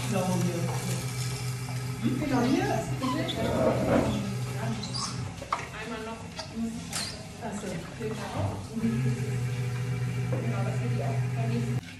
Genau hier. Genau hier. Einmal noch. Achso. Genau, das wird die auch beim nächsten Mal.